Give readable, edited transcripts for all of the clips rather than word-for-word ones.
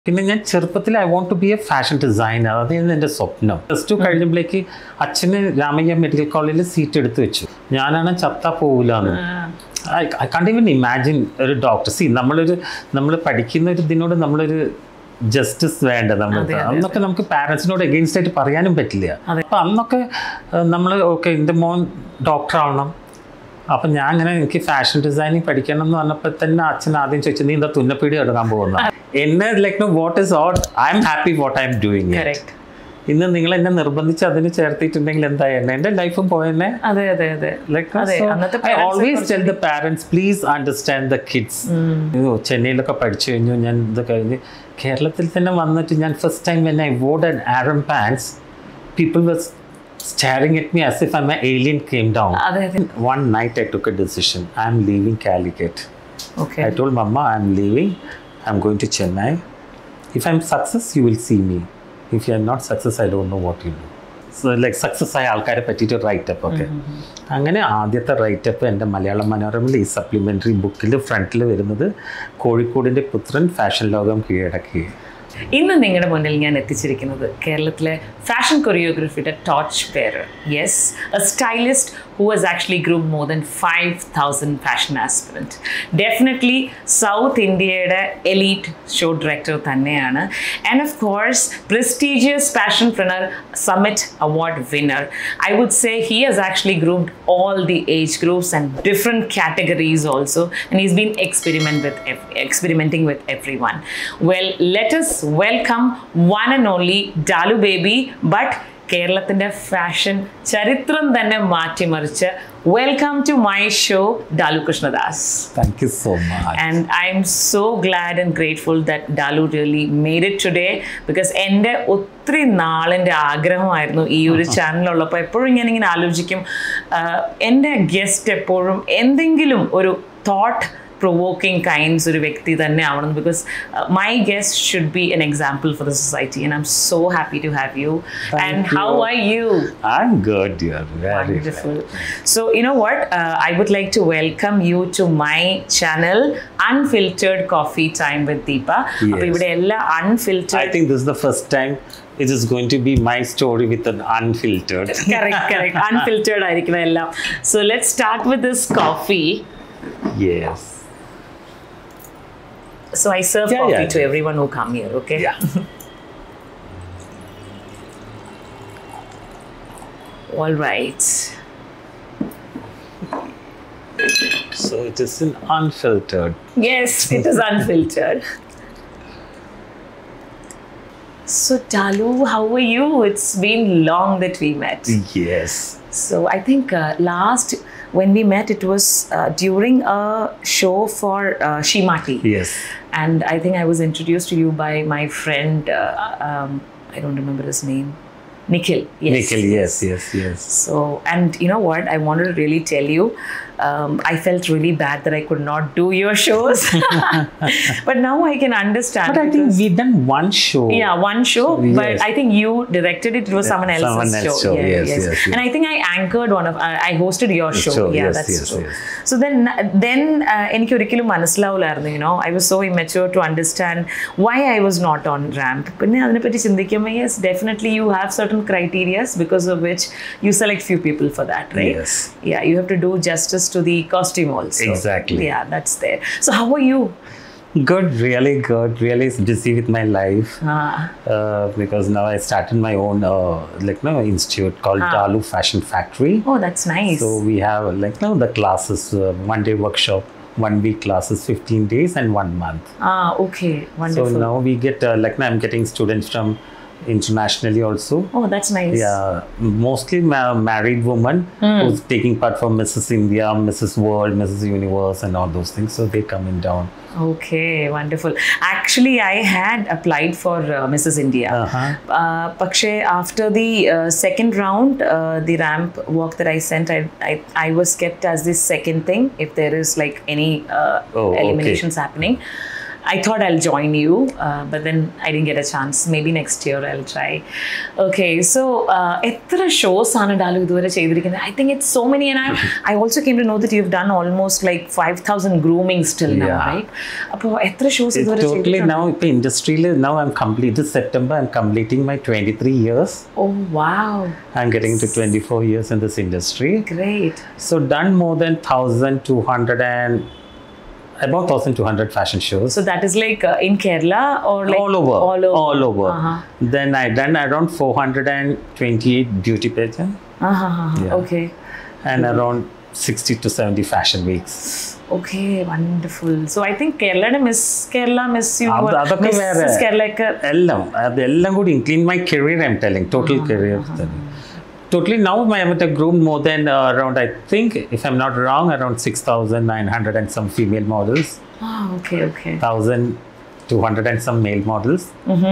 പിന്നെ ഞാൻ ചെറുപ്പത്തിൽ I want to be a fashion designer. അതായിരുന്നു എൻ്റെ സ്വപ്നം. +2 കഴിഞ്ഞപ്പോഴേക്ക് അച്ഛന് രാമയ്യ മെഡിക്കൽ കോളേജിൽ സീറ്റ് എടുത്ത് വെച്ചു. ഞാനാണ് ചത്താ പോകില്ലാന്ന്. ഐ കാണ്ട് ഈവൻ ഇമാജിൻ ഒരു ഡോക്ടർ. നമ്മൾ പഠിക്കുന്ന ഒരു ഇതിനോട് നമ്മളൊരു ജസ്റ്റിസ് വേണ്ട. അന്നൊക്കെ നമുക്ക് പാരൻസിനോട് എഗെയിൻസ്റ്റ് ആയിട്ട് പറയാനും പറ്റില്ല. അപ്പം അന്നൊക്കെ നമ്മൾ ഓക്കെ എൻ്റെ മോൻ ഡോക്ടർ ആവണം. അപ്പം ഞാൻ അങ്ങനെ എനിക്ക് ഫാഷൻ ഡിസൈനിങ് പഠിക്കണം എന്ന് പറഞ്ഞപ്പോൾ തന്നെ അച്ഛൻ ആദ്യം ചോദിച്ചു, നീ എന്താ തുന്നപ്പീടി എടുക്കാൻ പോകുന്ന? എന്നെ like what is out I'm happy what I'm doing. ഇന്ന് നിങ്ങൾ എന്നെ നിർബന്ധിച്ച് അതിന് ചേർത്തിട്ടുണ്ടെങ്കിൽ എന്തായിരുന്നു എൻ്റെ ലൈഫും പോയെന്നെ. I always tell the parents please understand the kids. ചെന്നൈയിലൊക്കെ പഠിച്ചു കഴിഞ്ഞു. ഞാൻ ഇത് കഴിഞ്ഞ് കേരളത്തിൽ തന്നെ വന്നിട്ട് ഞാൻ first time when I wore an harem pants people was staring at me as if I'm an alien came down. One night I took a decision. I'm leaving Calicut. Okay. I told Mama I'm leaving. I'm going to Chennai. If I'm success, you will see me. If you are not success, I don't know what you do. So like success ആയ ആൾക്കാരെ പറ്റിയിട്ട് writeup ഒക്കെ. അങ്ങനെ ആദ്യത്തെ writeup എൻ്റെ മലയാളം മനോരമയിൽ ഈ supplementary ബുക്കിൽ ഫ്രണ്ടിൽ വരുന്നത് കോഴിക്കോടിൻ്റെ പുത്രൻ ഫാഷൻ ലോകം കീഴടക്കി. ഇന്ന് നിങ്ങളുടെ മുന്നിൽ ഞാൻ എത്തിച്ചിരിക്കുന്നത് കേരളത്തിലെ ഫാഷൻ കൊറിയോഗ്രഫിയുടെ torch bearer, yes, a stylist who has actually groomed more than 5,000 fashion aspirants. Definitely South India's elite show director തന്നെയാണ്. And of course, prestigious Fashionpreneur Summit Award winner. I would say he has actually groomed all the age groups and different categories also. And he's been experimenting with everyone. Well, let us welcome one and only Dalu Baby, but കേരളത്തിൻ്റെ fashion ചരിത്രം തന്നെ മാറ്റിമറിച്ച് welcome to my show Dalu Krishnadas. Thank you so much. And I'm so glad and grateful that Dalu really made it today because എൻ്റെ ഒത്തിരി നാളിൻ്റെ ആഗ്രഹമായിരുന്നു ഈ ഒരു ചാനലുള്ളപ്പോൾ. എപ്പോഴും ഞാനിങ്ങനെ ആലോചിക്കും എൻ്റെ ഗസ്റ്റ് എപ്പോഴും എന്തെങ്കിലും ഒരു തോട്ട് provoking kinds ഒരു വ്യക്തി തന്നെ ആവണം because my guest should be an example for the society and I'm so happy to have you. Thank you. How are you? I'm good, dear. Very wonderful. So you know what, I would like to welcome you to my channel Unfiltered Coffee Time with Deepa. അപ്പോൾ ഇവിടെ എല്ലാ unfiltered. I think this is the first time it is going to be my story with an unfiltered. correct unfiltered ആയിരിക്കും എല്ലാം. So let's start with this coffee. Yes. So I serve coffee to everyone who come here, okay? Yeah. All right. So it is an unfiltered. Yes, it is unfiltered. So Dalu, how are you? It's been long that we met. Yes. So I think when we met, it was during a show for Shimati. Yes. And I think I was introduced to you by my friend, I don't remember his name, Nikhil. Yes. Nikhil, yes. So, and you know what, I wanted to really tell you, I felt really bad that I could not do your shows. But now I can understand. But I think we've done one show. Yeah, one show. Yes. But I think you directed it. It was someone else's show. Yes. And I think I anchored I hosted your show. Yeah, yes, that's yes, true. Yes. So then എനിക്ക് ഒരിക്കലും മനസ്സിലാവില്ലായിരുന്നു. You know, I was so immature to understand why I was not on ramp. പിന്നെ അതിനെപ്പറ്റി ചിന്തിക്കുമ്പോൾ yes, definitely you have certain criteria because of which you select few people for that, right? Yes. Yeah, you have to do justice to the costume also. Exactly. Yeah, that's there. So how are you? Good, really good. Really busy with my life because now I started my own institute called Dalu Fashion Factory. Oh, that's nice. So we have the classes, 1 day workshop, 1 week classes, 15 days and 1 month. Okay, wonderful. So now we get I'm getting students from internationally also. Oh, that's nice. Yeah, mostly married women who's taking part for Mrs. India, Mrs. World, Mrs. Universe and all those things. So they coming down. Okay, wonderful. Actually, I had applied for Mrs. India. Pakshe, after the second round, the ramp walk that I sent, I was kept as the second thing if there is like any eliminations happening. I thought I'll join you, but then I didn't get a chance. Maybe next year I'll try. Okay, so etra shows aanu Dalu iduvare cheyidirikkunu. I think it's so many, and I also came to know that you've done almost like 5,000 groomings till now, right? Appo etra shows iduvare totally now ipo industry now I'm complete this September I'm completing my 23 years. Oh wow, I'm getting to 24 years in this industry. Great. So done more than 1,200 and about 1,200 fashion shows. So that is like in Kerala or like all over. Then I done around 428 beauty pageants. Okay. And around 60 to 70 fashion weeks. Okay, wonderful. So I think Miss Kerala, Miss Universe, Miss Kerala എല്ലാം കൂടി including my career I'm telling, total career. Totally now I have groomed more than around, I think, if I'm not wrong, around 6,900 and some female models. Okay. 1,200 and some male models.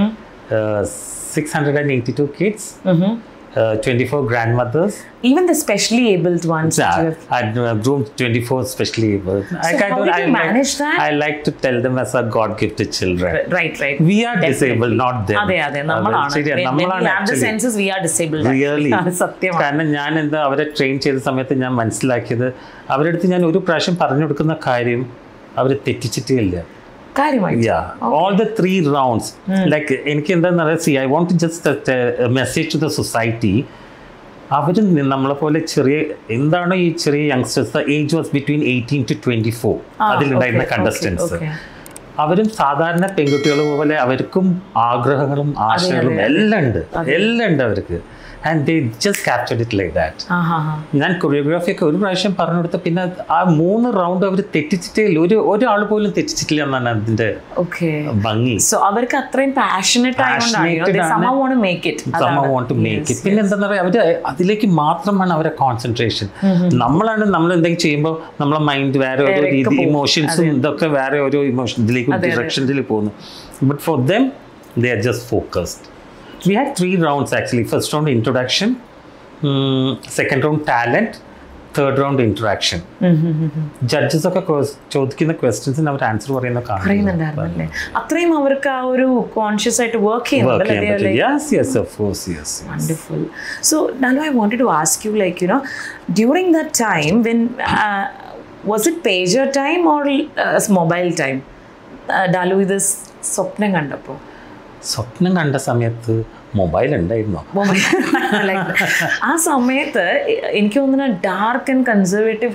682 kids. 24 grandmothers. Even the specially abled ones. Yeah, I groomed 24 specially abled. So how did you manage that? I like to tell them as a God-gifted children. Right. We are disabled, not them. അതെ നമ്മളാണ്. When we have the senses, we are disabled. Really. സത്യമാണ്. കാരണം ഞാൻ എന്താ അവരെ train ചെയ്ത സമയത്ത് ഞാൻ മനസ്സിലാക്കിയത് അവരുടെ അടുത്ത് ഞാൻ ഒരു പ്രാവശ്യം പറഞ്ഞു കൊടുക്കുന്ന കാര്യം അവർ തെറ്റിച്ചിട്ടേ ഇല്ല. Yeah, all the 3 rounds. Like, I want to just a message to the society. അവരും നമ്മളെ പോലെ എന്താണ് ഈ ചെറിയ youngsters, the age was between 18 to 24 അതിലുണ്ടായിരുന്ന കണ്ടസ്റ്റൻസ്. അവരും സാധാരണ പെൺകുട്ടികൾ പോലെ അവർക്കും ആഗ്രഹങ്ങളും ആശയങ്ങളും എല്ലാം ഉണ്ട് അവർക്ക്. And they just captured it like that. ഞാൻ കൊറിയോഗ്രാഫി ഒക്കെ ഒരു പ്രാവശ്യം പറഞ്ഞു കൊടുത്ത പിന്നെ ആ 3 റൗണ്ട് അവർ തെറ്റിച്ചിട്ടേ ഇല്ല, ഒരാൾ പോലും തെറ്റിച്ചിട്ടില്ല എന്നാണ് അതിന്റെ ഭംഗി. അവർക്ക് അത്രയും പാഷനേറ്റ് പിന്നെ എന്താ പറയാ അവര് അതിലേക്ക് മാത്രമാണ് അവരെ കോൺസെൻട്രേഷൻ. നമ്മൾ എന്തെങ്കിലും ചെയ്യുമ്പോൾ നമ്മളെ മൈൻഡ് വേറെ ഓരോ രീതി ഇമോഷൻസും ഇതൊക്കെ വേറെ ഓരോ ഇതിലേക്ക് ഡിറക്ഷനിൽ പോകുന്നു. But for them they are just focused. We had 3 rounds actually. First round introduction, second round talent, third round interaction. Judges ഒക്കെ ചോദിക്കുന്ന ക്വസ്റ്റ്യൻസിന് അവർ ആൻസർ പറയുന്നുണ്ടായിരുന്നല്ലേ? അത്രയും അവർക്ക് ആ ഒരു കോൺഷ്യസ് ആയിട്ട് വർക്ക് ചെയ്യുന്നുണ്ടല്ലേ? Yes, of course, yes. Wonderful. So Dalu, I wanted to ask you, like, during that time when was it pager time or mobile time? Dalu ഇത് സ്വപ്നം കണ്ട സമയത്ത് മൊബൈൽ ഉണ്ടായിരുന്നോ? ആ സമയത്ത് എനിക്ക് തോന്നുന്ന ഡാർക്ക് ആൻഡ് കൺസർവേറ്റീവ്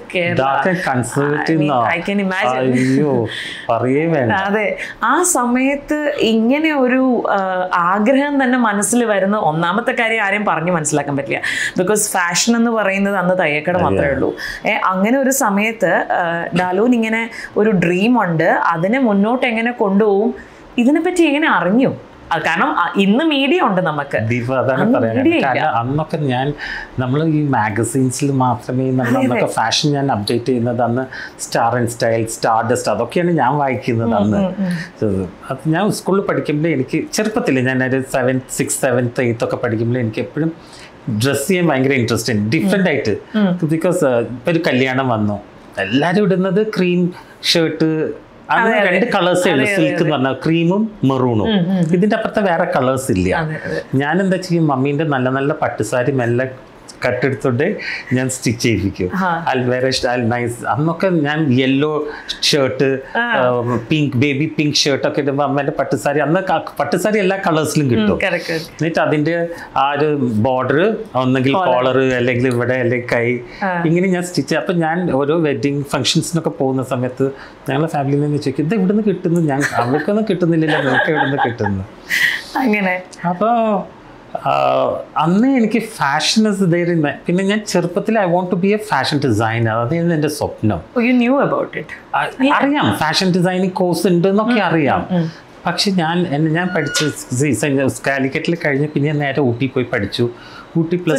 അതെ, ആ സമയത്ത് ഇങ്ങനെ ഒരു ആഗ്രഹം തന്നെ മനസ്സിൽ വരുന്ന ഒന്നാമത്തെ കാര്യം ആരെയും പറഞ്ഞു മനസ്സിലാക്കാൻ പറ്റില്ല. ബിക്കോസ് ഫാഷൻ എന്ന് പറയുന്നത് അന്ന് തയ്യക്കട മാത്രമേ ഉള്ളൂ. അങ്ങനെ ഒരു സമയത്ത് ഡാലുവിന് ഇങ്ങനെ ഒരു ഡ്രീം ഉണ്ട്, അതിനെ മുന്നോട്ട് എങ്ങനെ കൊണ്ടുപോകും, ഇതിനെപ്പറ്റി എങ്ങനെ അറിഞ്ഞു? കാരണം ഇന്ന് മീഡിയ ഉണ്ട് നമുക്ക്. അന്നൊക്കെ നമ്മൾ ഈ മാഗസീൻസിൽ മാത്രമേ നമ്മളൊക്കെ ഫാഷൻ ഞാൻ അപ്ഡേറ്റ് ചെയ്യുന്നത്. അന്ന് Star and Style, Stardust, അതൊക്കെയാണ് ഞാൻ വായിക്കുന്നത് അന്ന്. അത് ഞാൻ സ്കൂളിൽ പഠിക്കുമ്പോൾ എനിക്ക് ചെറുപ്പത്തിൽ ഞാനൊരു 7th 6th 7th 8th ഒക്കെ പഠിക്കുമ്പോൾ എനിക്ക് എപ്പോഴും ഡ്രസ്സ് ചെയ്യാൻ ഭയങ്കര ഇൻട്രസ്റ്റ് ഉണ്ട്, ഡിഫറെൻ്റ് ആയിട്ട്. ബിക്കോസ് ഇപ്പം ഒരു കല്യാണം വന്നു, എല്ലാവരും ഇടുന്നത് ക്രീം ഷർട്ട്, അങ്ങനെ 2 കളേഴ്സേ ഉള്ളൂ. സിൽക്ക് എന്ന് പറഞ്ഞാൽ ക്രീമും മെറൂണും, ഇതിൻ്റെ അപ്പുറത്തെ വേറെ കളേഴ്സ് ഇല്ല. ഞാൻ എന്താ ചെയ്യും, മമ്മീൻ്റെ നല്ല നല്ല പട്ടുസാരി മെല്ലെ കട്ടെടുത്തോണ്ട് ഞാൻ സ്റ്റിച്ച് ചെയ്യിപ്പിക്കും. അന്നൊക്കെ ഞാൻ yellow shirt, pink baby pink ഷർട്ടൊക്കെ ഇടുമ്പോൾ അമ്മേൻ്റെ പട്ടുസാരി, അന്ന് പട്ടുസാരി എല്ലാ കളേഴ്സിലും കിട്ടും. എന്നിട്ട് അതിൻ്റെ ആ ഒരു ബോർഡർ ഒന്നെങ്കിൽ കോളർ അല്ലെങ്കിൽ ഇവിടെ അല്ലെങ്കിൽ കൈ, ഇങ്ങനെ ഞാൻ സ്റ്റിച്ച്. അപ്പം ഞാൻ ഓരോ വെഡിങ് ഫംഗ്ഷൻസിനൊക്കെ പോകുന്ന സമയത്ത് ഞങ്ങളുടെ ഫാമിലിയിൽ നിന്ന് ചോദിക്കും, ഇത് ഇവിടുന്ന് കിട്ടുന്നു, ഞാൻ അവർക്കൊന്നും കിട്ടുന്നില്ലല്ലോ, നിങ്ങൾക്ക് ഇവിടുന്ന് കിട്ടുന്നു. അങ്ങനെ അപ്പോൾ അന്ന് എനിക്ക് ഫാഷൻ ഇതായിരുന്നു. പിന്നെ ഞാൻ ചെറുപ്പത്തിൽ I want to be a fashion designer, അതായിരുന്നു എൻ്റെ സ്വപ്നം. അറിയാം ഫാഷൻ ഡിസൈനിങ് കോഴ്സ് ഉണ്ട് എന്നൊക്കെ അറിയാം. പക്ഷെ ഞാൻ പഠിച്ച കാലിക്കറ്റിൽ കഴിഞ്ഞ് പിന്നെ നേരെ ഊട്ടി പോയി പഠിച്ചു. ഊട്ടി +2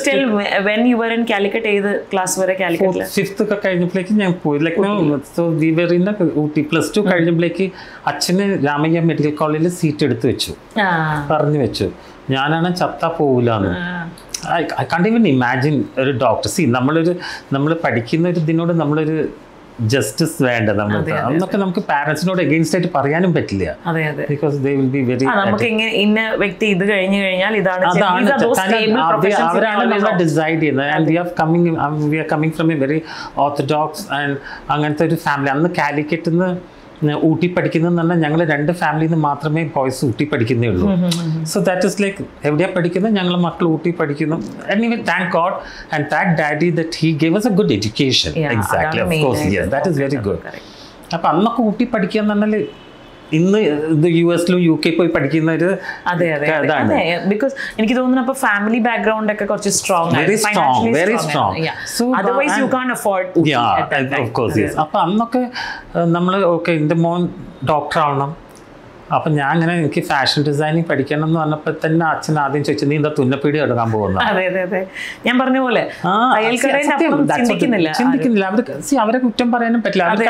5th ഒക്കെ കഴിഞ്ഞപ്പോഴേക്ക് ഞാൻ പോയി. ഊട്ടി +2 കഴിഞ്ഞപ്പോഴേക്ക് അച്ഛന് രാമയ്യ മെഡിക്കൽ കോളേജിൽ സീറ്റ് എടുത്ത് വെച്ചു, പറഞ്ഞു വെച്ചു. ഞാനാണ് ചത്താ പോവില്ലാന്ന്. I can't even imagine ഒരു ഡോക്ടർ. നമ്മൾ പഠിക്കുന്ന ഒരു ഇതിനോട് നമ്മളൊരു ജസ്റ്റിസ് വേണ്ട നമ്മൾ. അന്നൊക്കെ നമുക്ക് പാരന്റ്സിനോട് അഗെയിൻസ്റ്റ് ആയിട്ട് പറയാനും പറ്റില്ല. Because they will be very, നമുക്ക് ഇന്ന വ്യക്തി ഇത് കഴിഞ്ഞു കഴിഞ്ഞാൽ ഇതാണ് അവരാണ് നമ്മളെ ഡിസൈഡ് ചെയ്യുന്നത്. And we are coming from a very orthodox and അങ്ങനത്തെ ഒരു ഫാമിലി. അന്ന് കാലിക്കറ്റിൽ നിന്ന് ഊട്ടി പഠിക്കുന്നതെന്ന് പറഞ്ഞാൽ ഞങ്ങൾ 2 ഫാമിലിയിൽ നിന്ന് മാത്രമേ ബോയ്സ് ഊട്ടി പഠിക്കുന്നേ ഉള്ളൂ. സോ ദാറ്റ് ഇസ് ലൈക്ക് എവിടെയാണ് പഠിക്കുന്നത്, ഞങ്ങൾ മക്കൾ ഊട്ടി പഠിക്കുന്നു. Anyway thank God and thank daddy that he gave us a good education. Exactly, of course, yes, that is very good. അപ്പം അന്നൊക്കെ ഊട്ടി പഠിക്കുക എന്ന് പറഞ്ഞാൽ ഇന്ന് ഇത് US-ലും UK പോയി പഠിക്കുന്ന ഒരു ഇതാണ്. ബിക്കോസ് എനിക്ക് തോന്നുന്നു അപ്പോൾ ഫാമിലി ബാക്ക്ഗ്രൗണ്ട് ഒക്കെ കുറച്ച് strong, very strong. So otherwise you can't afford. Of course, yes. അപ്പം അന്നൊക്കെ നമ്മൾ ഓക്കെ എൻ്റെ മോൻ ഡോക്ടർ ആവണം. അപ്പം ഞാൻ അങ്ങനെ എനിക്ക് ഫാഷൻ ഡിസൈനിങ് പഠിക്കണം എന്ന് പറഞ്ഞപ്പോൾ തന്നെ അച്ഛൻ ആദ്യം ചോദിച്ചു, നീ എന്താ തുന്നപ്പീടി എടുക്കാൻ പോകുന്നത്? ഞാൻ പറഞ്ഞ പോലെ ചിന്തിക്കുന്നില്ല. അവരെ കുറ്റം പറയാനും പറ്റില്ല. അവർക്ക്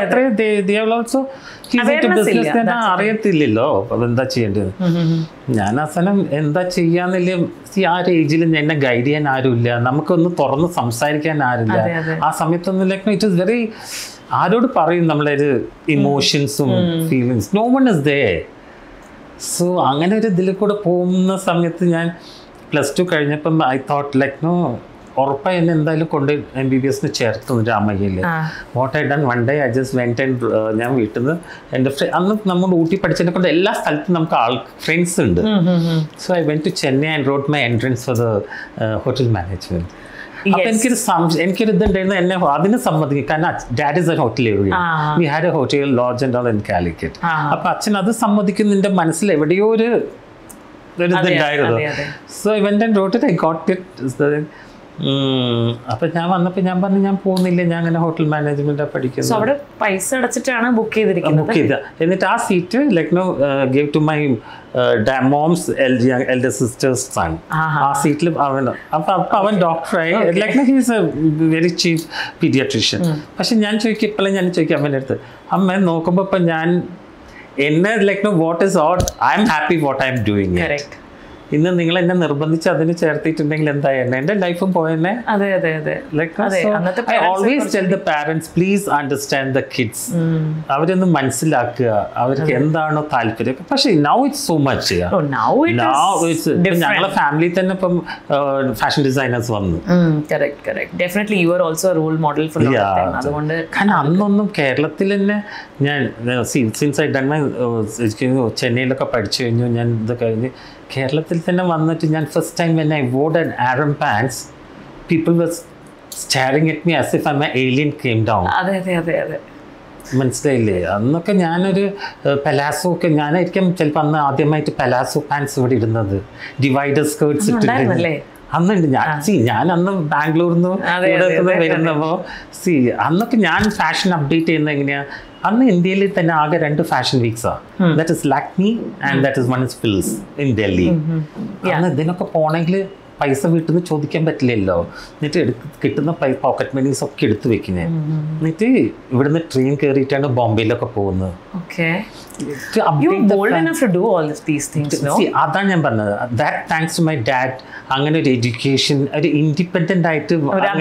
അത്രയും അറിയത്തില്ലല്ലോ എന്താ ചെയ്യേണ്ടത്. ഞാൻ അവസാനം എന്താ ചെയ്യാന്നില്ല. ആ ഒരു ഏജിൽ എന്നെ ഗൈഡ് ചെയ്യാൻ ആരുമില്ല, നമുക്കൊന്ന് തുറന്ന് സംസാരിക്കാൻ ആരുമില്ല. ആ സമയത്തൊന്നും ലൈക്ക് ഇറ്റ് ഇസ് വെരി, ആരോട് പറയും നമ്മളൊരു ഇമോഷൻസും feelings, no one is there. So അങ്ങനെ ഒരു ഇതിൽ കൂടെ പോകുന്ന സമയത്ത് ഞാൻ +2 കഴിഞ്ഞപ്പം ഐ തോട്ട് ലൈക്ക് നോ, ഉറപ്പായി എന്നെ എന്തായാലും കൊണ്ട് MBBS ചേർത്തു രാമയ്യയിൽ. What I done one day I just went and ഞാൻ വീട്ടിൽ നിന്ന് എൻ്റെ അന്ന് നമ്മൾ ഊട്ടി പഠിച്ചതിനെ കൊണ്ട് എല്ലാ സ്ഥലത്തും നമുക്ക് ഫ്രണ്ട്സ് ഉണ്ട്. So I went to Chennai and wrote my entrance for the hotel management. അപ്പൊ എനിക്കൊരു ഇതുണ്ടായിരുന്നു, എന്നെ അതിന് സമ്മതിക്കും. കാരണം dad is a hotel area, we had a hotel lodge and all in Calicut. അപ്പൊ അച്ഛൻ അത് സമ്മതിക്കും. നിന്റെ മനസ്സിൽ എവിടെയോ ഒരു ഇതുണ്ടായിരുന്നു. So I went and wrote it, I got it. അപ്പൊ ഞാൻ വന്നപ്പോൾ ഞാൻ പറഞ്ഞു ഞാൻ പോകുന്നില്ല, ഞാൻ അങ്ങനെ ഹോട്ടൽ മാനേജ്മെന്റ് പഠിക്കുന്നത്. പൈസ അടച്ചിട്ടാണ് ബുക്ക് ചെയ്ത. എന്നിട്ട് ആ seat like no gave to my mom's elder sister's son. ആ സീറ്റിൽ അവൻ, അവൻ ഡോക്ടറായി. Like he is a very chief paediatrician. പക്ഷെ ഞാൻ ചോദിക്കും, ഇപ്പോഴും ഞാൻ ചോദിക്കും അമ്മേൻ്റെ അടുത്ത്, അമ്മ നോക്കുമ്പോൾ ഇപ്പം ഞാൻ എന്നെ like no what is out, I'm happy what I'm doing. ഇന്ന് നിങ്ങൾ എന്നെ നിർബന്ധിച്ച് അതിന് ചേർത്തിട്ടുണ്ടെങ്കിൽ എന്തായിരുന്നു എൻ്റെ ലൈഫും പോയെന്നെ. I always tell the parents, please understand the kids. അവരൊന്ന് മനസ്സിലാക്കുക, അവർക്ക് എന്താണോ താല്പര്യം. പക്ഷേ നൗ ഇറ്റ്സ് സോ മച്ച്. ഞങ്ങളെ ഫാമിലി തന്നെ ഇപ്പം ഫാഷൻ ഡിസൈനേഴ്സ് വന്നു. കാരണം അന്നൊന്നും കേരളത്തിൽ തന്നെ ഞാൻ സിൻസ് ഐ ഡൺ മൈ ചെന്നൈയിലൊക്കെ പഠിച്ചു കഴിഞ്ഞു. ഞാൻ ഇത് കഴിഞ്ഞ് കേരളത്തിൽ തന്നെ വന്നിട്ട് ഞാൻ first time when I wore an harem pants, people was staring at me as if I'm a alien came down. മനസ്സിലായില്ലേ? അന്നൊക്കെ ഞാനൊരു പെലാസോ ഒക്കെ, ഞാനായിരിക്കും ചിലപ്പോൾ അന്ന് ആദ്യമായിട്ട് പെലാസോ പാൻസ് ഇവിടെ ഇടുന്നത്, ഡിവൈഡർ സ്കേർട്ട്സ് ഇട്ടിട്ട് അന്നുണ്ട്. ഞാൻ അന്ന് ബാംഗ്ലൂരിൽ നിന്ന് വരുന്നപ്പോൾ അന്നൊക്കെ ഞാൻ ഫാഷൻ അപ്ഡേറ്റ് ചെയ്യുന്നത് എങ്ങനെയാണ്, അന്ന് ഇന്ത്യയിൽ തന്നെ ആകെ 2 ഫാഷൻ വീക്സാണ്. That is Lakme and that is one is Wills in Delhi. അന്ന് ഇതിനൊക്കെ പോകണമെങ്കിൽ പൈസ വീട്ടിൽ നിന്ന് ചോദിക്കാൻ പറ്റില്ലല്ലോ. എന്നിട്ട് കിട്ടുന്ന പോക്കറ്റ് മണീസ് ഒക്കെ എടുത്ത് വെക്കുന്നത്. എന്നിട്ട് ഇവിടുന്ന് ട്രെയിൻ കയറിയിട്ടാണ് ബോംബെയിലൊക്കെ പോകുന്നത്. അതാണ് ഞാൻ പറഞ്ഞത്. That thanks to my dad. അങ്ങനെ ഒരു എഡ്യൂക്കേഷൻ, ഒരു ഇൻഡിപെൻഡന്റ് ആയിട്ട്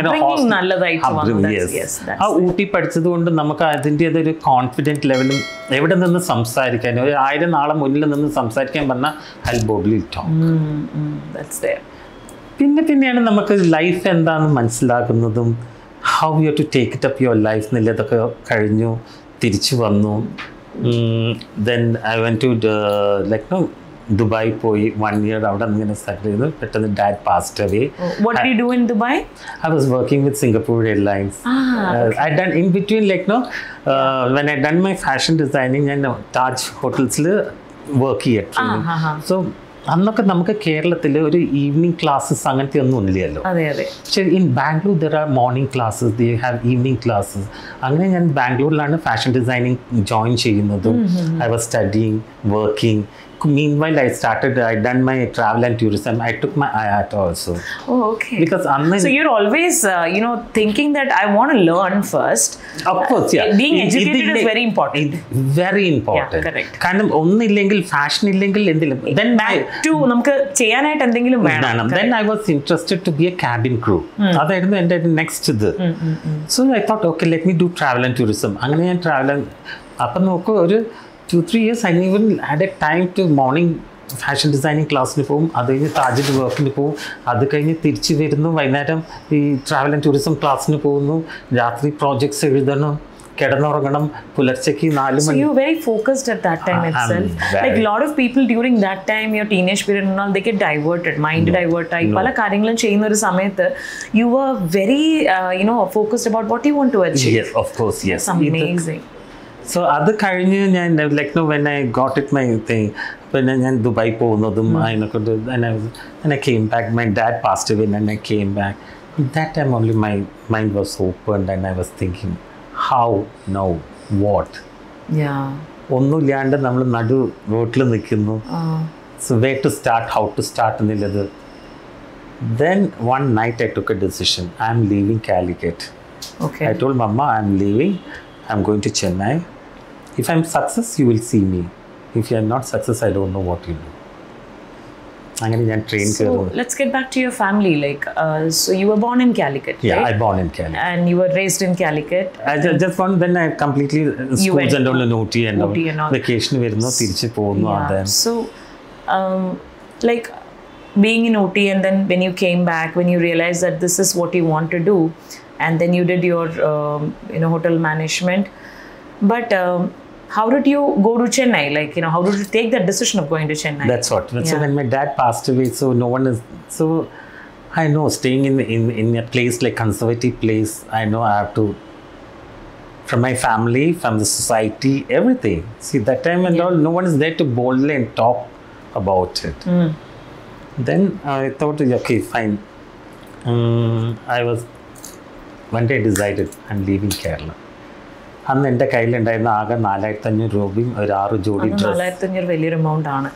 ആ ഊട്ടി പഠിച്ചത് കൊണ്ട് നമുക്ക് അതിൻ്റെതൊരു കോൺഫിഡൻറ്റ് ലെവലും എവിടെ നിന്ന് സംസാരിക്കാൻ, ഒരു 1000 നാളെ മുന്നിൽ നിന്ന് സംസാരിക്കാൻ പറഞ്ഞാൽ ഐ ബോഡ്ലി ടോക്ക്. പിന്നെയാണ് നമുക്ക് ലൈഫ് എന്താണെന്ന് മനസ്സിലാക്കുന്നതും, how you to take it up your life എന്നുള്ളതൊക്കെ കഴിഞ്ഞു. തിരിച്ചു വന്നു. Then I went to like no Dubai പോയി 1 year അവിടെ ഇങ്ങനെ സെറ്റിൽ ചെയ്തു. പെട്ടെന്ന് dad passed away. What did you do in Dubai? I was working with Singapore Airlines. I done in between like no when I done my fashion designing and Taj hotels work ചെയ്തിട്ടുണ്ട്. So അന്നൊക്കെ നമുക്ക് കേരളത്തിൽ ഒരു evening classes അങ്ങനത്തെ ഒന്നും ഇല്ലല്ലോ. പക്ഷേ in Bangalore there are morning classes, they have evening classes. അങ്ങനെ ഞാൻ ബാംഗ്ലൂരിലാണ് ഫാഷൻ ഡിസൈനിങ് ജോയിൻ ചെയ്യുന്നതും. I was studying, working. Meanwhile, I done my travel and tourism. I took my IAT also. Oh, okay. Because so you're always, thinking that I want to learn first. Of course, yeah. Being educated is very important. Very important. Yeah, correct. കാരണം ഒന്നില്ലെങ്കിൽ fashion ഇല്ലെങ്കിൽ എന്തില്ല. Then നമുക്ക് ചെയ്യാനായിട്ട് എന്തെങ്കിലും വേണം. Then I was interested to be a cabin crew. അതായിരുന്നു എൻ്റെ നെക്സ്റ്റ് ഇത്. So I thought okay let me do travel and tourism. അങ്ങനെ ഞാൻ ട്രാവൽ അപ്പം നോക്കൂ ഒരു 2-3 years I even had a time to morning fashion designing ക്ലാസ്സിന് പോകും, അത് കഴിഞ്ഞ് താജിൽ വർക്കിന് പോകും, അത് കഴിഞ്ഞ് തിരിച്ച് വരുന്നു, വൈകുന്നേരം ഈ ട്രാവൽ ആൻഡ് ടൂറിസം ക്ലാസ്സിന് പോകുന്നു, രാത്രി പ്രോജക്ട്സ് എഴുതണം, കിടന്നുറങ്ങണം, പുലർച്ചയ്ക്ക് 4 മണി. So you were very focused at that time itself. Like a lot of people during that time, your teenage period and all, they get diverted, mind divert ആയി പല കാര്യങ്ങളും ചെയ്യുന്ന ഒരു സമയത്ത് you were very focused about what you want to achieve. Yes, of course, yes. That's amazing. So അത് കഴിഞ്ഞ് ഞാൻ like no when I got it my thing, പിന്നെ ഞാൻ ദുബായ് പോകുന്നതും അതിനെക്കൊണ്ട് and I came back. My dad passed away and I came back. That time only my mind was opened and I was thinking how, now, what. Yeah. ഒന്നുമില്ലാണ്ട് നമ്മൾ നടു റോട്ടിൽ നിൽക്കുന്നു. So where to start, how to start എന്നുള്ളത്. Then one night I took a decision. I'm leaving Calicut. Okay. I told Mama I'm leaving. I'm going to Chennai. If I'm success, you will see me. If you are not success, I don't know what you do. അങ്ങനെ ഞാൻ train കയറുന്നു. Let's get back to your family. Like, so you were born in Calicut, right? Yeah, I born in Calicut. And you were raised in Calicut. I just born, then I completely schools and all OT and all. Vacation വരുന്നു, തിരിച്ച് പോകുന്നു. Yeah. So, like being in OT and then when you came back, when you realized that this is what you want to do, and then you did your hotel management, but how did you go to Chennai? Like, how did you take that decision of going to Chennai? That's what. So when my dad passed away, so no one is, so I know staying in a place like conservative place, I know I have to, from my family, from the society, everything. See, that time and all, no one is there to boldly and talk about it. Then I thought, okay, fine. I was, one day I decided I'm leaving Kerala. അന്ന് എൻ്റെ കയ്യിലുണ്ടായിരുന്ന ആകെ 4,500 രൂപയും ഒരു 6 ജോഡി dress. 4,500 വലിയൊരു amount ആണ്.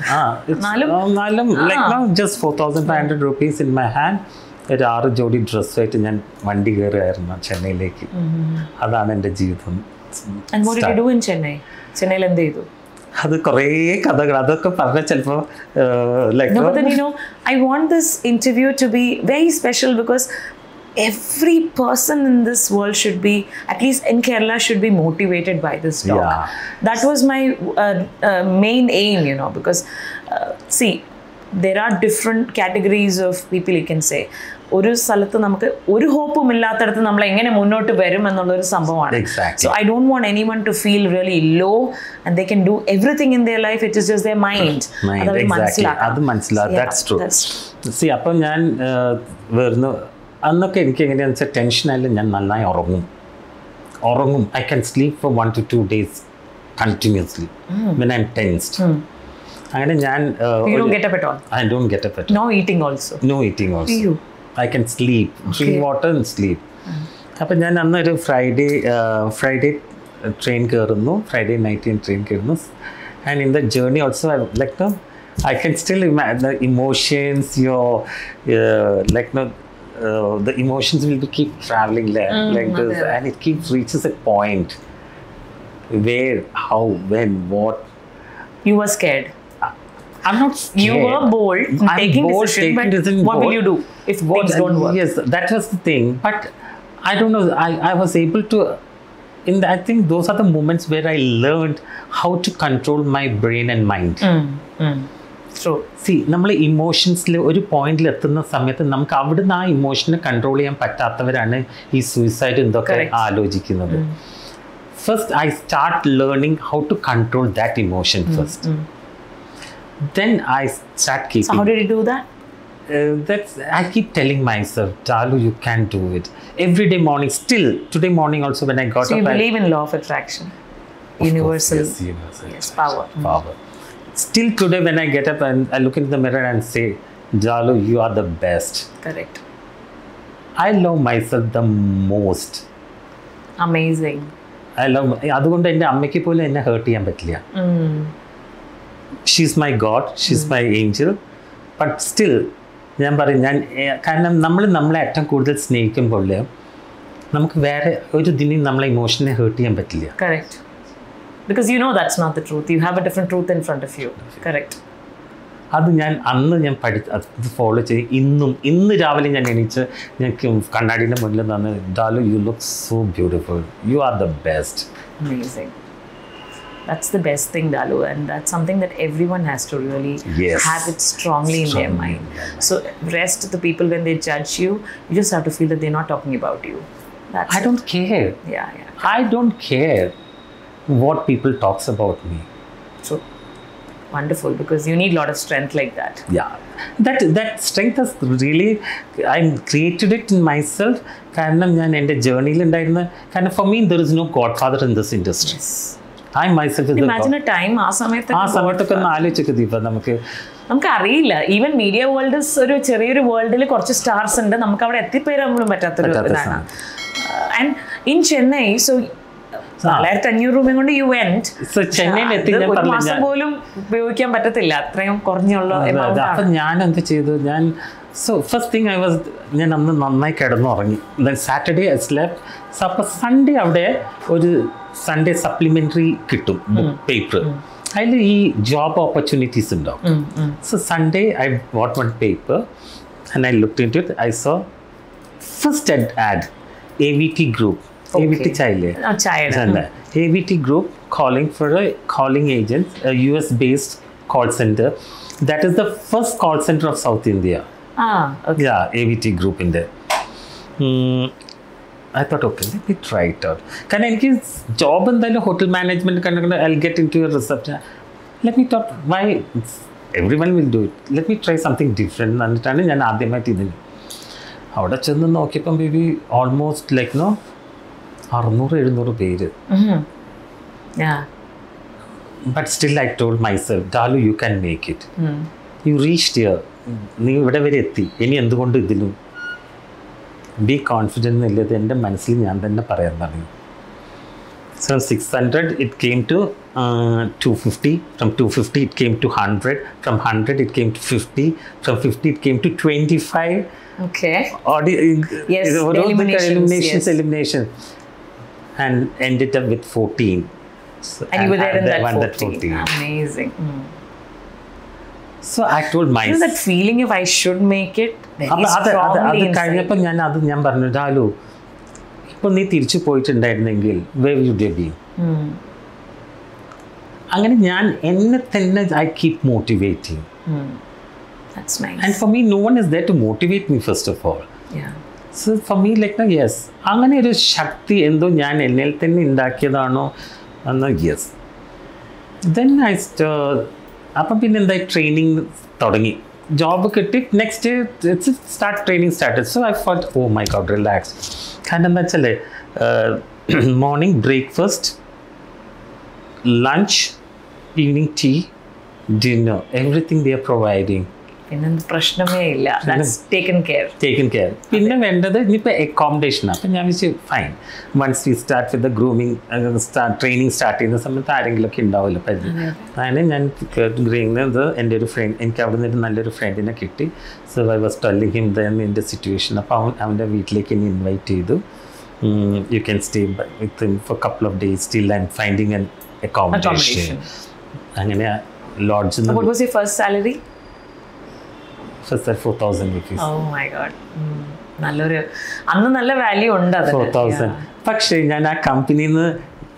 Just 4,500 rupees in my hand. ഒരു 6 ജോഡി ഡ്രസ്സായിട്ട് ഞാൻ വണ്ടി കയറുമായിരുന്നു ചെന്നൈയിലേക്ക്. അതാണ് എൻ്റെ ജീവിതം. And what did you do in Chennai? ചെന്നൈയിൽ എന്ത് ചെയ്തു? അത് കുറേ കഥകൾ, അതൊക്കെ പറഞ്ഞാൽ ചിലപ്പോൾ but then I want this interview to be very special because every person in this world should be, at least in Kerala, should be motivated by this talk. Yeah. That was my main aim, because see, there are different categories of people, you can say. ഒരു സ്ഥലത്ത് നമുക്ക് ഒരു ഹോപ്പും ഇല്ലാത്തടത്ത് നമ്മൾ എങ്ങനെ മുന്നോട്ട് വരും എന്നുള്ളൊരു സംഭവമാണ്. So I don't want anyone to feel really low and they can do everything in their life, it is just their mind. അത് മനസ്സിലാക്കാം. That's true. See, അപ്പം ഞാൻ വരുന്നു, അന്നൊക്കെ എനിക്ക് എങ്ങനെയാണെന്ന് വെച്ചാൽ ടെൻഷനായാലും ഞാൻ നന്നായി ഉറങ്ങും. I can sleep for 1 to 2 days continuously when I'm tensed. അങ്ങനെ ഞാൻ You don't get up at all? I don't get up at all. No eating also? No eating also. You? I can sleep, drink water and sleep. അപ്പം ഞാൻ അന്നൊരു Friday train കയറുന്നു, Friday night train കയറുന്നു. And in the journey also I can still imagine the emotions, the emotions will keep traveling like this, and it reaches a point where, how, when, what. You were scared. I'm not scared. You were bold, taking decision, but what will you do if things don't work? Yes, that was the thing. But I don't know. I was able to. I think those are the moments where I learned how to control my brain and mind. True. See, നമ്മൾ ഇമോഷൻസിൽ ഒരു പോയിന്റിൽ എത്തുന്ന സമയത്ത് നമുക്ക് അവിടുന്ന് ആ ഇമോഷനെ control ചെയ്യാൻ പറ്റാത്തവരാണ് ഈ സൂയിസൈഡ് എന്തൊക്കെ ആലോചിക്കുന്നത്. First, I start learning how to control that emotion first. Then I start keeping. So how did you do that? I keep telling myself, Dalu, you can do it. Every day morning, still today morning also when I got up. So you believe in law of attraction? Universal. Yes, universal. Yes, power. Still today when I get up and I look into the mirror and say, Jalu, you are the best. Correct. I love myself the most. Amazing. അതുകൊണ്ട് എൻ്റെ അമ്മയ്ക്ക് പോലും എന്നെ hurt ചെയ്യാൻ പറ്റില്ല. She's my god, she's my angel. But still ഞാൻ പറയും, കാരണം നമ്മളെ ഏറ്റവും കൂടുതൽ സ്നേഹിക്കുമ്പോൾ നമുക്ക് വേറെ ഒരു ദിനം നമ്മളെ ഇമോഷനെ ഹേർട്ട് ചെയ്യാൻ പറ്റില്ല. Correct. Because that's not the truth. You have a different truth in front of you. Correct. അത് ഞാൻ അന്ന് ഞാൻ അത് ഫോളോ ചെയ്ത് ഇന്ന് രാവിലെ ഞാൻ എണീച്ച് ഞങ്ങൾക്ക് കണ്ണാടിൻ്റെ മുന്നിൽ നിന്ന് Dalu you look so beautiful you are the best. Amazing. That's the best thing, Dalu, and that's something that everyone has to really have it strongly in their mind. So rest of the people, when they judge you, you just have to feel that they're not talking about you. I don't care. Yeah. I don't care what people talks about me. So wonderful, because you need a lot of strength like that. Yeah, that strength is really, I created it in myself. കാരണം ഞാൻ എൻ്റെ ജേർണിയിൽ ഉണ്ടായിരുന്ന കാരണം for me there is no godfather in this industry. I myself is imagine a time ആ സമയത്തൊക്കെ ഒന്ന് ആലോചിച്ചൊക്കെ ദീപ നമുക്ക് അറിയില്ല. ഈവൻ മീഡിയ വേൾഡ് ഒരു ചെറിയൊരു വേൾഡിൽ കുറച്ച് സ്റ്റാർസ് ഉണ്ട്, നമുക്ക് അവിടെ എത്തിപ്പേരാൻ പോലും പറ്റാത്തൊരു ഇതാണ്. ആൻഡ് ഇൻ ചെന്നൈ, സോ 4500 രൂപ കൊണ്ട് യു വെന്റ്. ഒരു മാസം പോലും ഉപയോഗിക്കാൻ പറ്റത്തില്ല, അത്രയും കുറഞ്ഞുള്ള എമൗണ്ട്. അപ്പം ഞാൻ എന്ത് ചെയ്തു, ഫസ്റ്റ് തിങ് ഞാൻ അന്ന് നന്നായി കിടന്നുറങ്ങി. Saturday I slept. അപ്പോൾ സൺഡേ അവിടെ ഒരു സൺഡേ സപ്ലിമെൻ്ററി കിട്ടും പേപ്പർ, അതിൽ ഈ ജോബ് ഓപ്പർച്യൂണിറ്റീസ് ഉണ്ടാവും. So Sunday I what one paper and I looked into it. I saw first ad AVT Group. AVT Chile. AVT Group calling agent, a US-based call center. That is the first call center of South India. Okay. Yeah, AVT Group in there. I thought, okay, let me try it out. Can I get job in the hotel management? I'll get into your reception. Let me talk. Why? Everyone will do it. Let me try something different. Understanding? And ആദ്യമായിട്ട് ഇതിന് അവിടെ ചെന്ന് നോക്കിയപ്പം baby almost like 600-700 പേര്. But still I told myself, Dalu you can make it. You reached here. നീ ഇവിടെ വരെ എത്തി, ഇനി എന്തുകൊണ്ട് ഇതിലും ബി കോൺഫിഡൻറ്റ് എന്നുള്ളത് എൻ്റെ മനസ്സിൽ ഞാൻ തന്നെ പറയാൻ തുടങ്ങി. So 600 it came to 250. From 250 it came to 100. From 100 it came to 50. From 50 it came to 25. Okay. Yes. Elimination. And ended up with 14. So, and you were there in that 14. Amazing. So I told myself. You know that feeling if I should make it very strongly inside. ഞാൻ പറഞ്ഞു, ഡാലു ഇപ്പോൾ നീ തിരിച്ചു പോയിട്ടുണ്ടായിരുന്നെങ്കിൽ where would you be? അങ്ങനെ ഞാൻ എന്നെ തന്നെ I keep motivating. That's nice. And for me, no one is there to motivate me first of all. Yeah. So for me, like, yes, അങ്ങനെ ഒരു ശക്തി എന്തോ ഞാൻ എന്നിൽ തന്നെ ഉണ്ടാക്കിയതാണോ എന്ന് yes. Then I അപ്പം പിന്നെ എന്തായി ട്രെയിനിങ് തുടങ്ങി, ജോബ് കിട്ടി. Next start training started. So I felt oh my god relax. കാരണം എന്താ വെച്ചാൽ morning breakfast, lunch, evening tea, dinner, everything they are providing. പിന്നെ പ്രശ്നമേ ഇല്ല, ടേക്കൻ കെയർ. പിന്നെ വേണ്ടത് ഇനിയിപ്പോൾ അക്കോമഡേഷനാണ്. അപ്പം ഞാൻ വെച്ച് fine, once we start with the grooming training start ചെയ്യുന്ന സമയത്ത് ആരെങ്കിലുമൊക്കെ ഉണ്ടാവില്ല പരിധി. അങ്ങനെ ഞാൻ ഗ്രൂമിങ് എൻ്റെ ഒരു ഫ്രണ്ട്, എനിക്ക് അവിടെ നിന്ന് നല്ലൊരു ഫ്രണ്ടിനെ കിട്ടി. So I was telling him then എൻ്റെ സിറ്റുവേഷൻ. അപ്പോൾ അവൻ്റെ വീട്ടിലേക്ക് എന്നെ ഇൻവൈറ്റ് ചെയ്തു. You can stay with him for couple of days till I am finding an accommodation. അങ്ങനെ ലോഡ്ജിൽ നിന്ന്. What was your first salary? First 4,000 rupees. Oh my god. നല്ലൊരു അന്ന് നല്ല വാല്യൂ ഉണ്ട് അതിന്. 4,000. പക്ഷേ ഞാൻ ആ കമ്പനിയിൽ നിന്ന്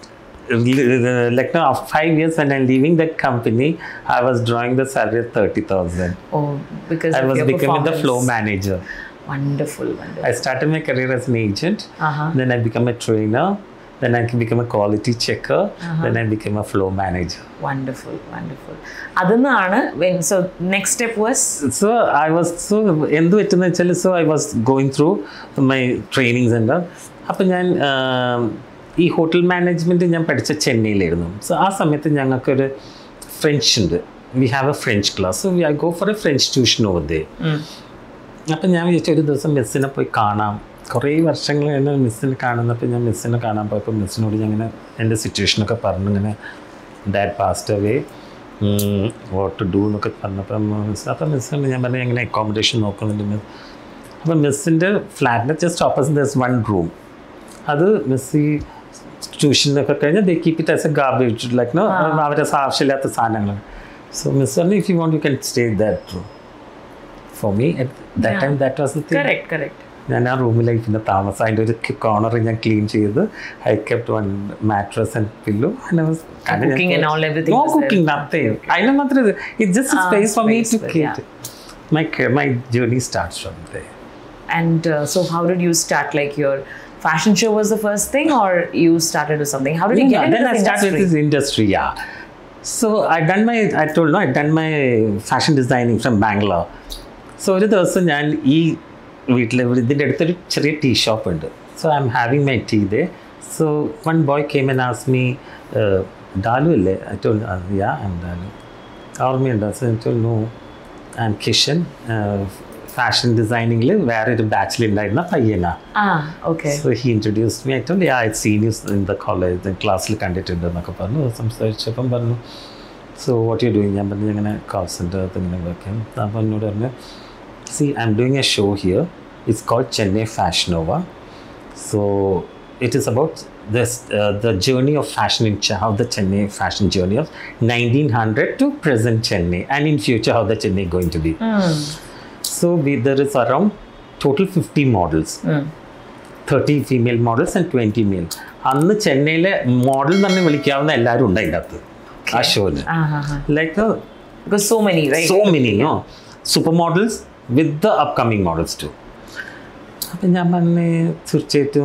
like now 5 years when I'm leaving that company, I was drawing the salary of 30,000. Oh, because I was becoming the flow manager. Wonderful. I started my career as an agent. Then I became a trainer. Then I became a quality checker. Then I became a flow manager. Wonderful. Adannaanu when so next step was. So I was endu ettunnu vechal, so I was going through my trainings and all. അപ്പോൾ ഞാൻ ഈ hotel management ഞാൻ പഠിച്ച ചെന്നൈയിലായിരുന്നു. So ആ സമയത്ത് ഞങ്ങൾക്കൊരു French ഉണ്ട്. We have a French class. So I go for a French tuition over there. അപ്പം ഞാൻ വിചാരിച്ചു ഒരു ദിവസം മിസ്സിനെ പോയി കാണാം. കുറേ വർഷങ്ങൾ കഴിഞ്ഞ് മിസ്സിനെ കാണുന്നപ്പോൾ ഞാൻ മിസ്സിനെ കാണാൻ പോയപ്പോൾ മിസ്സിനോട് ഞാൻ ഇങ്ങനെ എൻ്റെ സിറ്റുവേഷനൊക്കെ പറഞ്ഞു, ഇങ്ങനെ dad passed away, what to do എന്നൊക്കെ പറഞ്ഞപ്പം മിസ്സിനോട് ഞാൻ പറഞ്ഞു ഇങ്ങനെ അക്കോമഡേഷൻ നോക്കുന്നുണ്ട്. അപ്പം മിസ്സിൻ്റെ ഫ്ലാറ്റിൻ്റെ just opposite there is one room. അത് മിസ് ഈ ട്യൂഷനൊക്കെ കഴിഞ്ഞാൽ they keep it as a garbage, like അവരുടെ ആവശ്യമില്ലാത്ത സാധനങ്ങൾ. So Miss Sunny, if you want, you can stay that room. For me, at that time, that was the thing. Correct. ഞാൻ ആ റൂമിലേക്ക് പിന്നെ താമസം അതിൻ്റെ ഒരു കോർണർ ഞാൻ ക്ലീൻ ചെയ്ത് I kept one mattress and pillow Cooking and all, everything no was cooking nothing അതിന് മാത്രം it just space for me to keep my journey starts from there. And so how did you start? Like your fashion show was the first thing, or you started with something? How did you get into Then this I started with this industry, yeah. So I done my fashion designing from Bangalore. So ഒരു ദിവസം ഞാൻ ഈ വീട്ടിൽ ഇതിൻ്റെ അടുത്തൊരു ചെറിയ tea shop ഉണ്ട്. So I am having my tea there. So one boy came and asked me, Dalu അല്ലേ? I told yeah I am Dalu. ഓർമ്മയുണ്ടോ? So I told no I am Kishan. Fashion ഡിസൈനിങ്ങിൽ വേറൊരു ബാച്ചിലുണ്ടായിരുന്ന പയ്യനാ. Okay. So he introduced me. I told yeah I seen you in the college, ക്ലാസ്സിൽ കണ്ടിട്ടുണ്ട് എന്നൊക്കെ പറഞ്ഞു. സംസാരിച്ചപ്പം പറഞ്ഞു, സോ വാട്ട് യു ഡൂയിങ്? ഞാൻ പറഞ്ഞു ഇങ്ങനെ കോൾ സെൻറ്റർ ഇങ്ങനെ വർക്ക് ചെയ്യും. അപ്പോൾ എന്നോട് പറഞ്ഞു, see, I'm doing a show here. It's called Chennai Fashion Nova. So it is about this the journey of fashion in how the Chennai fashion journey of 1900 to present Chennai, and in future how the Chennai going to be. So there is around total 50 models, 30 female models and 20 male. അന്ന് ചെന്നൈയിലെ model തന്നെ വിളിക്കാവുന്ന എല്ലാവരും ഉണ്ട് അതിൻ്റെ അകത്ത് ആ ഷോയിൽ. Like Because so many, right? So many, no? Super models with the upcoming models too. അപ്പം ഞാൻ പറഞ്ഞു തീർച്ചയായിട്ടും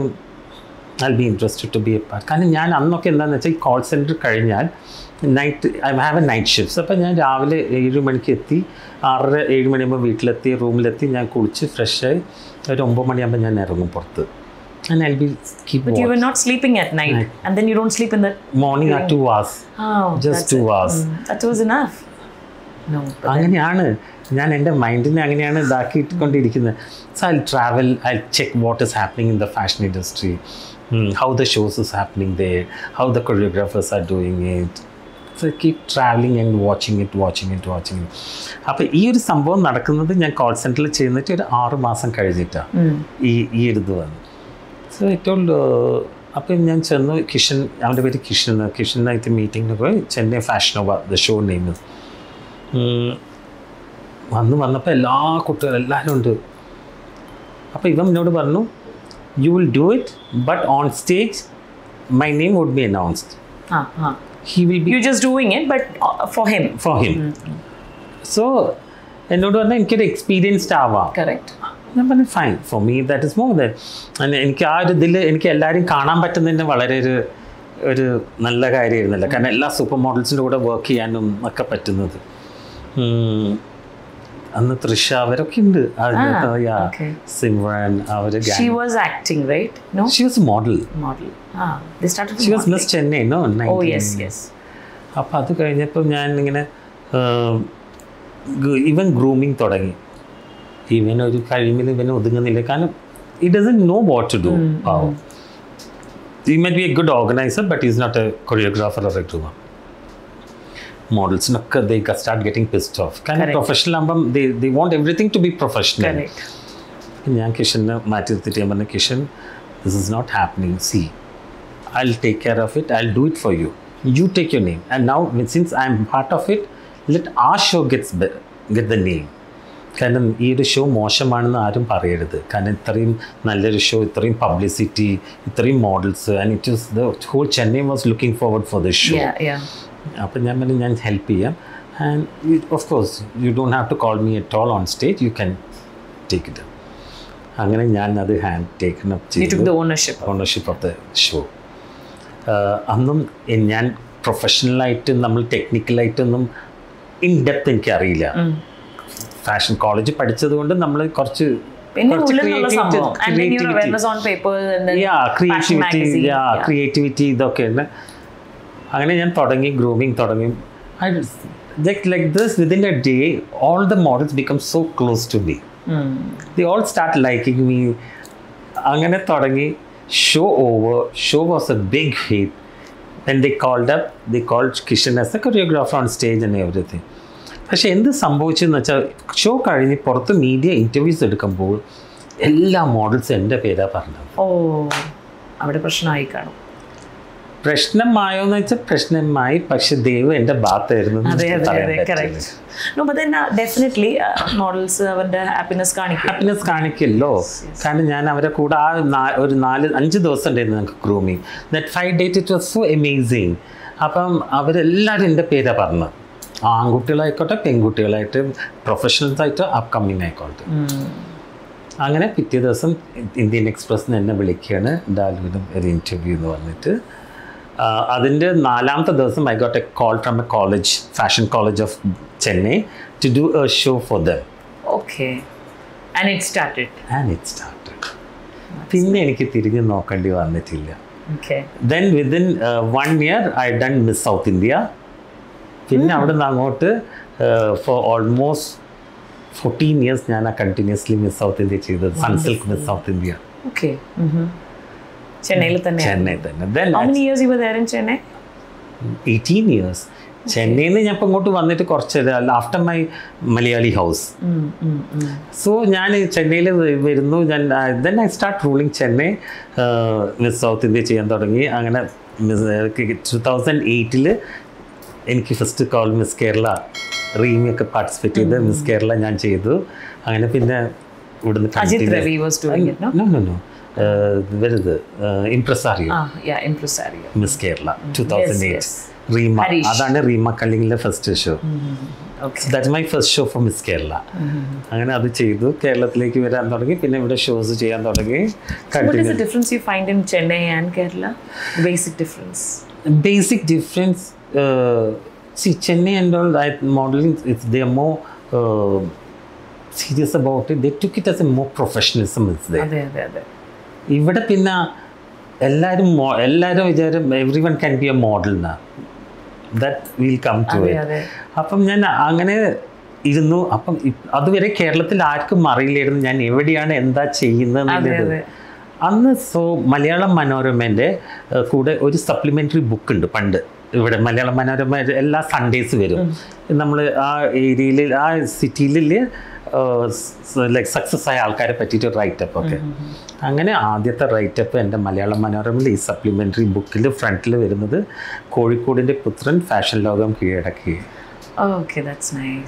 I be interested to be a part. കാരണം ഞാൻ അന്നൊക്കെ എന്താണെന്ന് വെച്ചാൽ ഈ കോൾ സെൻറ്റർ കഴിഞ്ഞാൽ night I have a night shifts. അപ്പം ഞാൻ രാവിലെ 7 മണിക്ക് എത്തി, 6-7 മണിയാകുമ്പോൾ വീട്ടിലെത്തി, റൂമിലെത്തി, ഞാൻ കുളിച്ച് ഫ്രഷായി ഒരു 9 മണിയാകുമ്പോൾ ഞാൻ ഇറങ്ങും പുറത്ത്. And I'll be keep But you were not sleeping at night, and then you don't sleep in the morning at 2 hours. Oh, just 2 hours. That was enough. No. അങ്ങനെയാണ് ഞാൻ എൻ്റെ മൈൻഡിനെ അങ്ങനെയാണ് ഇതാക്കിക്കൊണ്ടിരിക്കുന്നത്. So I travel, I check what is happening in the fashion industry, how the shows is happening there, how the choreographers are doing it. So keep travelling and watching it. അപ്പോൾ ഈ ഒരു സംഭവം നടക്കുന്നത് ഞാൻ കോൾ സെൻറ്ററിൽ ചെയ്യുന്നിട്ട് ഒരു 6 മാസം കഴിഞ്ഞിട്ടാണ് ഈ ഇത് വന്നു. സോ ഏറ്റവും അപ്പം ഞാൻ ചെന്നു, കിഷൻ, അവൻ്റെ പേര് കിഷനായിട്ട് മീറ്റിങ്ങിന് പോയി. Chennai fashion nova the show name. വന്നപ്പോൾ എല്ലാ കുട്ടികളും എല്ലാവരും ഉണ്ട്. അപ്പോൾ ഇവൻ എന്നോട് പറഞ്ഞു, you will do it, but on stage my name would be announced. He will be. You're just doing it, but for him. So എന്നോട് പറഞ്ഞാൽ എനിക്കൊരു എക്സ്പീരിയൻസ്ഡ് ആവാം. Correct. ഞാൻ പറഞ്ഞു fine, for me that is more that. എനിക്ക് ആ ഒരു ഇതിൽ എനിക്ക് എല്ലാവരും കാണാൻ പറ്റുന്നതിൻ്റെ വളരെ ഒരു നല്ല കാര്യമായിരുന്നില്ല. കാരണം എല്ലാ സൂപ്പർ മോഡൽസിൻ്റെ കൂടെ വർക്ക് ചെയ്യാനും ഒക്കെ പറ്റുന്നത്. അന്ന് തൃഷ അവരൊക്കെ ഉണ്ട്. സിമ്രൻ അവർ. She was acting, right? No? She was a model. They started She was Miss Chennai, no? Oh, yes. അപ്പോൾ അത് കഴിഞ്ഞപ്പോൾ ഞാൻ ഇങ്ങനെ ഇവൻ ഗ്രൂമിങ് തുടങ്ങി. ഇവനൊരു കഴിവിൽ ഇവന് ഒതുങ്ങുന്നില്ല. കാരണം he doesn't know what to do. He might be a good organizer, but he's not a choreographer or a groomer. Models, they start getting pissed off. Kind of professional ആകുമ്പം they want everything to be professional. Correct. ഞാൻ കിഷനെ മാറ്റി നിർത്തിയിട്ട് ഞാൻ പറഞ്ഞു, Kishan, this is not happening. See, I'll take care of it. I'll do it for you. You take your name. And now, since I'm part of it, let our show get the name. കാരണം ഈ ഒരു show മോശമാണെന്ന് ആരും പറയരുത്. കാരണം ഇത്രയും നല്ലൊരു show, ഇത്രയും പബ്ലിസിറ്റി, ഇത്രയും models, and it was the whole Chennai was looking forward for this show. അപ്പം ഞാൻ പറഞ്ഞു ഞാൻ ഹെൽപ്പ് ചെയ്യാം. And of course you don't have to call me at all on stage, you can take it. അങ്ങനെ ഞാൻ അത് hand taken up ചെയ്തു, ownership of the show. അന്നും ഞാൻ പ്രൊഫഷണലായിട്ട് നമ്മൾ ടെക്നിക്കലായിട്ടൊന്നും ഇൻ ഡെപ്ത് എനിക്കറിയില്ല. ഫാഷൻ കോളേജ് പഠിച്ചത് കൊണ്ട് നമ്മൾ കുറച്ച് ക്രിയേറ്റിവിറ്റി ഇതൊക്കെ ഉണ്ട്. അങ്ങനെ ഞാൻ ഗ്രൂമിങ് തുടങ്ങി. Like this, within a day, all the models become so close to me. They all start liking me. അങ്ങനെ തുടങ്ങി. Show over. Show was a big hit. Then they called Kishan as a choreographer on stage and everything. പക്ഷെ എന്ത് സംഭവിച്ചെന്ന് വെച്ചാൽ show കഴിഞ്ഞ് പുറത്ത് media interviews എടുക്കുമ്പോൾ എല്ലാ മോഡൽസും എൻ്റെ പേരാണ് പറഞ്ഞത്. അവിടെ പ്രശ്നമായി കാണും. പ്രശ്നമായോന്ന് വെച്ചാൽ പ്രശ്നമായി, പക്ഷെ ദൈവം എൻ്റെ ഭാഗത്തായിരുന്നു എന്ന് അതെ അതെ പറയാൻ അതെ പറ്റില്ല. Correct. No, but then definitely models അവരുടെ ഹാപ്പിനെസ് കാണിക്കും. ഹാപ്പിനെസ് കാണിക്കല്ലോ. കാരണം ഞാൻ അവരെ കൂടെ ആ ഒരു 4-5 ദിവസം ഉണ്ടായിരുന്നു ഞങ്ങൾക്ക് grooming. That 5 days it was so amazing. അപ്പം അവരെല്ലാവരും എൻ്റെ പേരാണ് പറഞ്ഞത്, ആൺകുട്ടികളായിക്കോട്ടെ പെൺകുട്ടികളായിട്ട് പ്രൊഫഷണൽസ് ആയിട്ട് അപ്കമ്മിങ് ആയിക്കോട്ടെ. അങ്ങനെ പിറ്റേ ദിവസം ഇന്ത്യൻ എക്സ്പ്രസ്സിന് എന്നെ വിളിക്കുകയാണ്, ഡാലുവിനും ഒരു ഇൻ്റർവ്യൂ എന്ന് പറഞ്ഞിട്ട്. അതിൻ്റെ 4ാമത്തെ ദിവസം I got a call from a college, fashion college of Chennai, to do a show for them. Okay. And it started. പിന്നെ എനിക്ക് തിരിഞ്ഞ് നോക്കേണ്ടി വന്നിട്ടില്ല. Okay. Then within 1 year I done Miss South India. പിന്നെ അവിടെ നിന്ന് അങ്ങോട്ട് ഫോർ ഓൾമോസ്റ്റ് 14 years ഞാൻ കണ്ടിന്യൂസ്ലി മിസ് സൗത്ത് ഇന്ത്യ ചെയ്തത്, Sunsilk Miss South India. Okay. ചെന്നൈയിൽ തന്നെ. Then How many years you were there in Chennai? 18 years. ചെന്നൈയിൽ നിന്ന് ഞാൻ ഇപ്പം ഇങ്ങോട്ട് വന്നിട്ട് കുറച്ച് after my Malayali house. So ഞാൻ ചെന്നൈയിൽ വരുന്നു. Then I start ruling Chennai, Miss South India ചെയ്യാൻ തുടങ്ങി. അങ്ങനെ 2008 എനിക്ക് ഫസ്റ്റ് കോൾ മിസ് കേരള, റീമിയൊക്കെ പാർട്ടിസിപ്പേറ്റ് ചെയ്ത് മിസ് കേരള ഞാൻ ചെയ്തു. അങ്ങനെ പിന്നെ ഇവിടുന്ന് വരുത് ഇംപ്രസാരിയോ മിസ് കേരള 2008 റീമ. അതാണ് റീമ കല്ലിങ്ങിലെ first show. That's my first show for Miss Kerala. അങ്ങനെ അത് ചെയ്തു, കേരളത്തിലേക്ക് വരാൻ തുടങ്ങി, പിന്നെ ഇവിടെ ഷോസ് ചെയ്യാൻ തുടങ്ങി. Basic difference see Chennai and all that modeling, they are more serious about it. They took it as a more professionalism is there. അതെ. ഇവിടെ പിന്നെ എല്ലാവരും വിചാരം everyone can be a model now. That will come to it. അപ്പം ഞാൻ അങ്ങനെ ഇരുന്നു. അപ്പം അതുവരെ കേരളത്തിൽ ആർക്കും അറിയില്ലായിരുന്നു ഞാൻ എവിടെയാണ് എന്താ ചെയ്യുന്നത്. അന്ന് മലയാളം മനോരമേൻ്റെ കൂടെ ഒരു സപ്ലിമെൻ്ററി ബുക്ക് ഉണ്ട് പണ്ട്. ഇവിടെ മലയാളം മനോരമ എല്ലാ സൺഡേസ് വരും. നമ്മൾ ആ ഏരിയയിൽ ആ സിറ്റിയിൽ ലൈക്ക് സക്സസ് ആയ ആൾക്കാരെ പറ്റിയിട്ട് റൈറ്റപ്പ് ഒക്കെ. അങ്ങനെ ആദ്യത്തെ റൈറ്റപ്പ് എൻ്റെ മലയാളം മനോരമയിൽ ഈ സപ്ലിമെൻ്ററി ബുക്കിൽ ഫ്രണ്ടിൽ വരുന്നത് കോഴിക്കോടിൻ്റെ പുത്രൻ ഫാഷൻ ലോകം കീഴടക്കി. Okay, that's nice.